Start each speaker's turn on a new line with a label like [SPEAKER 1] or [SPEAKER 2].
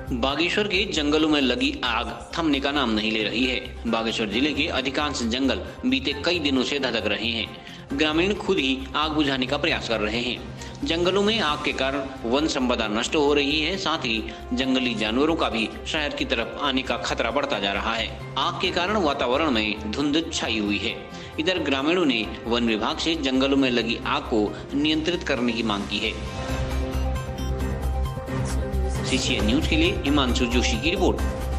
[SPEAKER 1] बागेश्वर के जंगलों में लगी आग थमने का नाम नहीं ले रही है। बागेश्वर जिले के अधिकांश जंगल बीते कई दिनों से धधक रहे हैं। ग्रामीण खुद ही आग बुझाने का प्रयास कर रहे हैं। जंगलों में आग के कारण वन संपदा नष्ट हो रही है, साथ ही जंगली जानवरों का भी शहर की तरफ आने का खतरा बढ़ता जा रहा है। आग के कारण वातावरण में धुंध छाई हुई है। इधर ग्रामीणों ने वन विभाग से जंगलों में लगी आग को नियंत्रित करने की मांग की है। CCN न्यूज के लिए हिमांशु जोशी की रिपोर्ट।